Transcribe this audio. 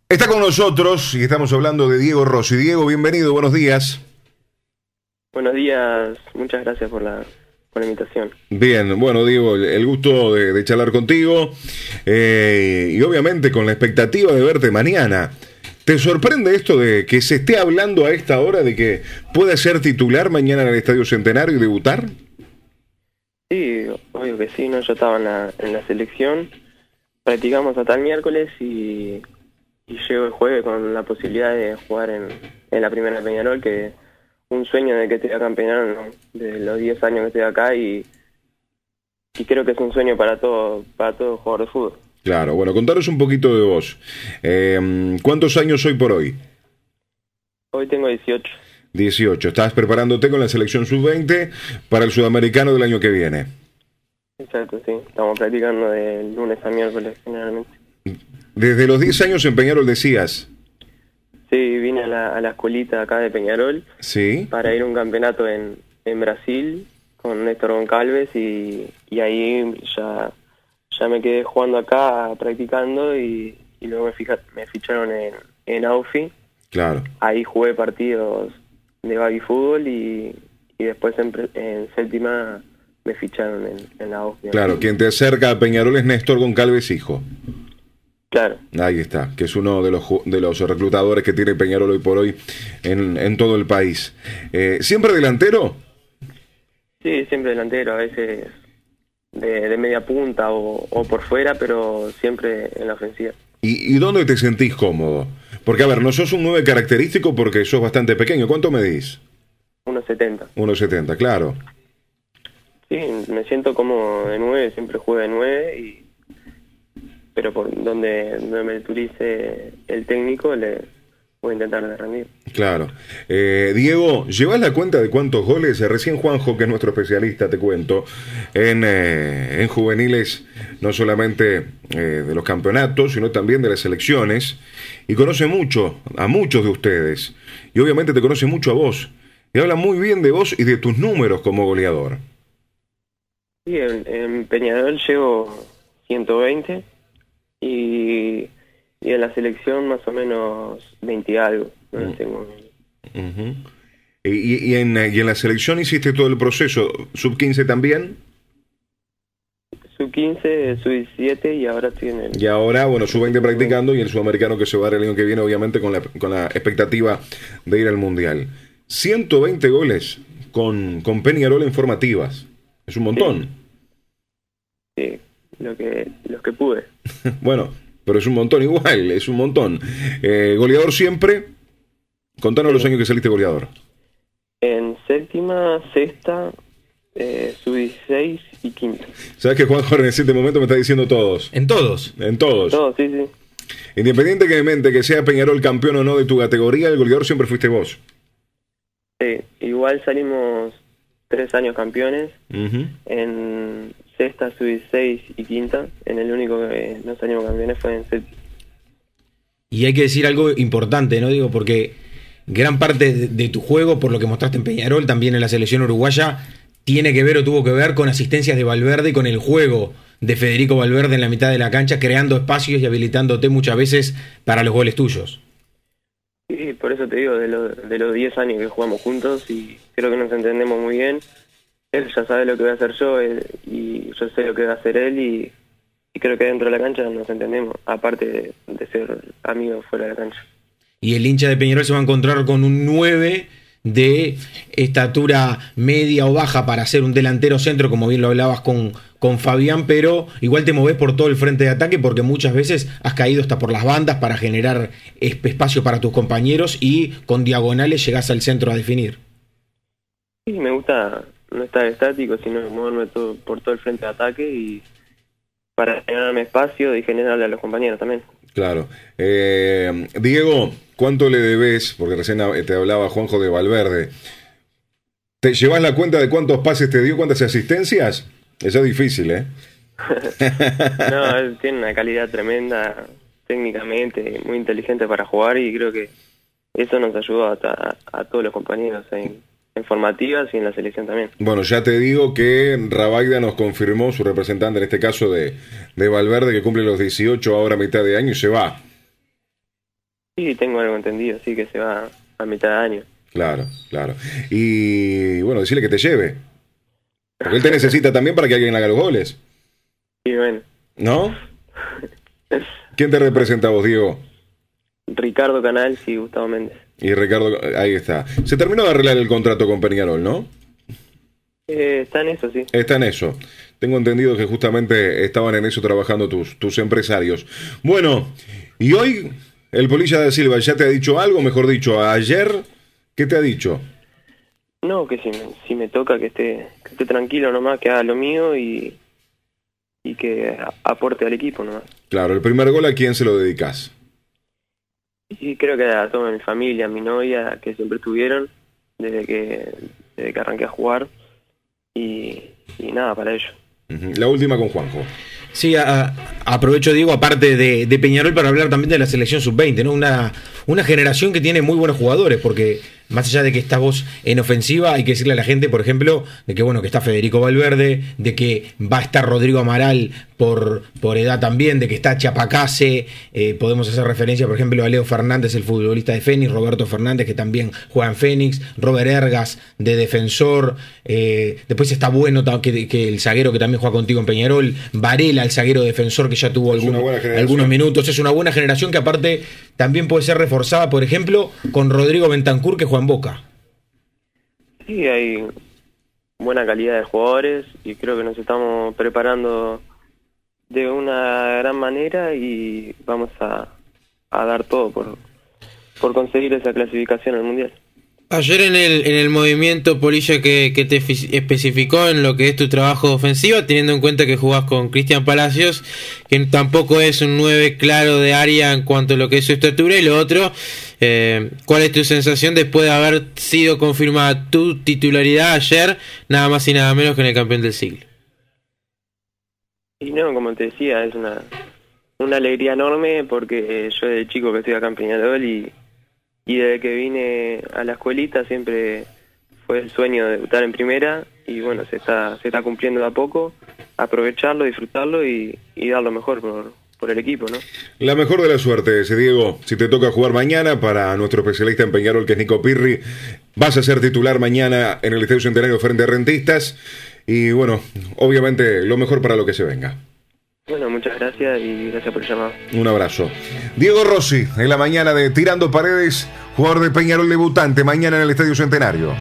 Está con nosotros y estamos hablando de Diego Rossi. Diego, bienvenido, buenos días. Buenos días, muchas gracias por la invitación. Bien, bueno, Diego, el gusto de charlar contigo y obviamente con la expectativa de verte mañana. ¿Te sorprende esto de que se esté hablando a esta hora de que pueda ser titular mañana en el Estadio Centenario y debutar? Sí, obvio que sí, ¿no? Yo estaba en la selección, practicamos hasta el miércoles y llego el jueves con la posibilidad de jugar en la primera de Peñarol, que un sueño de que estoy acá en Peñarol, ¿no? De los 10 años que estoy acá y creo que es un sueño para todo jugador de fútbol. Claro, bueno, contaros un poquito de vos. ¿Cuántos años hoy por hoy? Hoy tengo 18. 18. Estás preparándote con la selección sub-20 para el sudamericano del año que viene. Exacto, sí. Estamos practicando de lunes a miércoles generalmente. Desde los 10 años en Peñarol decías. Sí, vine a la escuelita acá de Peñarol Sí. para ir a un campeonato en Brasil con Néstor Goncalves y ahí ya me quedé jugando acá, practicando y luego me ficharon en Aufi. Claro. Ahí jugué partidos de baby fútbol y después en séptima me ficharon en la Aufi. Claro, quien te acerca a Peñarol es Néstor Goncalves hijo. Claro. Ahí está, que es uno de los reclutadores que tiene Peñarol hoy por hoy en todo el país. ¿Siempre delantero? Sí, siempre delantero, a veces de media punta o por fuera, pero siempre en la ofensiva. ¿Y dónde te sentís cómodo? Porque, a ver, no sos un 9 característico porque sos bastante pequeño. ¿Cuánto medís? 1,70. 1,70, claro. Sí, me siento como de 9, siempre juego de 9, pero por donde me utilice el técnico le voy a intentar de rendir. Claro. Diego, ¿llevas la cuenta de cuántos goles? Recién Juanjo, que es nuestro especialista, te cuento, en juveniles, no solamente de los campeonatos, sino también de las selecciones, y conoce mucho a muchos de ustedes, y obviamente te conoce mucho a vos, y habla muy bien de vos y de tus números como goleador. Sí, en Peñarol llevo 120 y en la selección más o menos 20 y algo. No tengo... Uh-huh. Y en la selección hiciste todo el proceso, sub-15 también. Sub-15, sub-17 y ahora estoy en el... Y ahora, bueno, sub-20 practicando y el sudamericano que se va a dar el año que viene, obviamente con la expectativa de ir al Mundial. 120 goles con Peñarol en formativas. Es un montón. Sí, los que pude. Bueno, pero es un montón igual, es un montón. Goleador siempre. Contanos los años que saliste goleador. En séptima, sexta, sub-16 y quinta. ¿Sabes que Juanjo en ese momento me está diciendo todos? ¿En todos? En todos. Todos, sí, sí. Independientemente que sea Peñarol campeón o no de tu categoría, el goleador siempre fuiste vos. Sí, igual salimos 3 años campeones. Uh-huh. En sexta, sub-16 y quinta. En el único que no salimos campeones fue en séptima. Y hay que decir algo importante, ¿no? Digo, porque gran parte de tu juego, por lo que mostraste en Peñarol, también en la selección uruguaya, tiene que ver o tuvo que ver con asistencias de Valverde y con el juego de Federico Valverde en la mitad de la cancha, creando espacios y habilitándote muchas veces para los goles tuyos. Sí, por eso te digo, de los 10 años que jugamos juntos y creo que nos entendemos muy bien. Él ya sabe lo que voy a hacer yo y yo sé lo que va a hacer él y creo que dentro de la cancha nos entendemos, aparte de ser amigos fuera de la cancha. Y el hincha de Peñarol se va a encontrar con un 9 de estatura media o baja para ser un delantero centro, como bien lo hablabas con Fabián, pero igual te movés por todo el frente de ataque porque muchas veces has caído hasta por las bandas para generar espacio para tus compañeros y con diagonales llegás al centro a definir. Sí, me gusta no estar estático, sino moverme por todo el frente de ataque y para generarme espacio y generarle a los compañeros también. Claro. Diego, ¿cuánto le debes? Porque recién te hablaba Juanjo de Valverde. ¿Te llevas la cuenta de cuántos pases te dio, cuántas asistencias? Eso es difícil, ¿eh? No, él tiene una calidad tremenda técnicamente, muy inteligente para jugar y creo que eso nos ayudó a todos los compañeros en formativas y en la selección también. Bueno, ya te digo que Rabaida nos confirmó, su representante en este caso de Valverde, que cumple los 18 ahora a mitad de año y se va. Sí, tengo algo entendido, sí, que se va a mitad de año. Claro, claro. Y bueno, decirle que te lleve. Porque él te necesita también para que alguien haga los goles. Sí, bueno. ¿No? ¿Quién te representa a vos, Diego? Ricardo Canals y Gustavo Méndez. Y Ricardo, ahí está. Se terminó de arreglar el contrato con Peñarol, ¿no? Está en eso, sí. Está en eso. Tengo entendido que justamente estaban en eso trabajando tus empresarios. Bueno, y hoy el Polilla da Silva ya te ha dicho algo, mejor dicho, ayer, ¿qué te ha dicho? No, que si me toca que esté tranquilo nomás, que haga lo mío y que aporte al equipo nomás. Claro, el primer gol, ¿a quién se lo dedicas? Y creo que a toda mi familia, a mi novia, que siempre estuvieron desde que arranqué a jugar y nada, para ello. La última con Juanjo. Sí, aprovecho, Diego, aparte de Peñarol, para hablar también de la selección sub-20, ¿no? Una generación que tiene muy buenos jugadores, porque más allá de que estás vos en ofensiva, hay que decirle a la gente, por ejemplo, de que bueno, que está Federico Valverde, de que va a estar Rodrigo Amaral por edad también, de que está Chapacase, podemos hacer referencia, por ejemplo, a Leo Fernández, el futbolista de Fénix, Roberto Fernández, que también juega en Fénix, Robert Ergas, de defensor, después está Bueno, que el zaguero que también juega contigo en Peñarol, Varela, el zaguero defensor que ya tuvo algunos minutos. Es una buena generación que aparte también puede ser reforzada, por ejemplo, con Rodrigo Bentancur, que juega en Boca. Sí, hay buena calidad de jugadores y creo que nos estamos preparando de una gran manera y vamos a dar todo por conseguir esa clasificación al Mundial. Ayer en el movimiento, Polilla, que te especificó en lo que es tu trabajo ofensivo, teniendo en cuenta que jugás con Cristian Palacios, que tampoco es un 9 claro de área en cuanto a lo que es su estatura, y lo otro, ¿cuál es tu sensación después de haber sido confirmada tu titularidad ayer, nada más y nada menos que en el campeón del siglo? Y no, como te decía, es una alegría enorme porque yo desde chico que estoy acá en Peñarol y desde que vine a la escuelita siempre fue el sueño de debutar en primera y bueno, se está cumpliendo de a poco, aprovecharlo, disfrutarlo y dar lo mejor por el equipo, ¿no? La mejor de la suerte, Diego. Si te toca jugar mañana, para nuestro especialista en Peñarol, que es Nico Pirri, vas a ser titular mañana en el Estadio Centenario frente a Rentistas y bueno, obviamente lo mejor para lo que se venga. Bueno, muchas gracias y gracias por el llamado. Un abrazo. Diego Rossi, en la mañana de Tirando Paredes, jugador de Peñarol debutante, mañana en el Estadio Centenario.